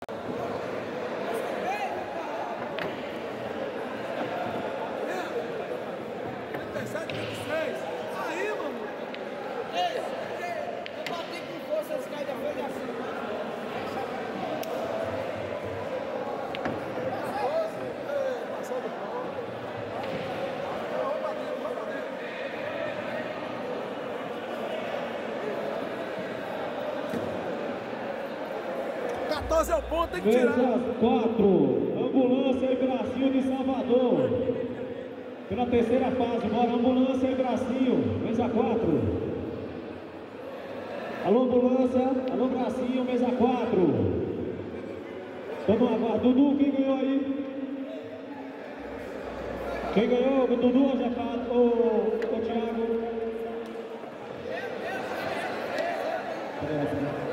Aí, mano. Eu bati com força, esse cara foi assim. Passou do pão. Rouba dele. 14 é o ponto, tem que tirar. Mesa 4, Ambulância e Brasil de Salvador. Pela terceira fase, bora Ambulância e Brasil, mesa 4. Alô Ambulância, alô Brasil, mesa 4. Vamos agora, Dudu, quem ganhou aí? Quem ganhou? O Dudu ou Jefado? O Thiago?